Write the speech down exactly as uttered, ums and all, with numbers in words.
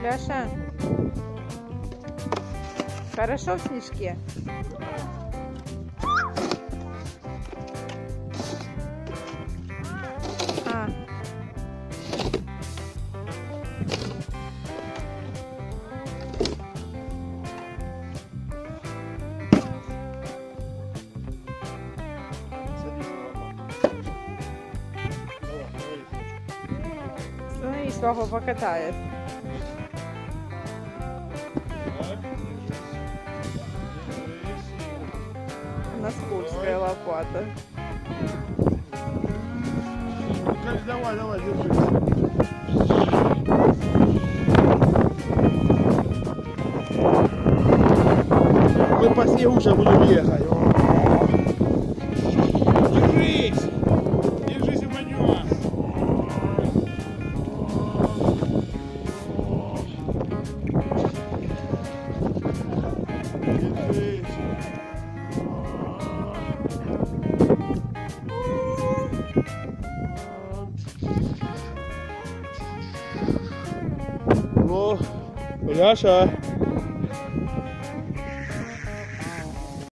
Ляша, хорошо в снежке? А. Ну и свого покатает. Наскольская лопата. Давай, давай, держись. Мы по снегу сейчас будем ехать. Держись! Держись, упадешь! Держись! О, Ляша!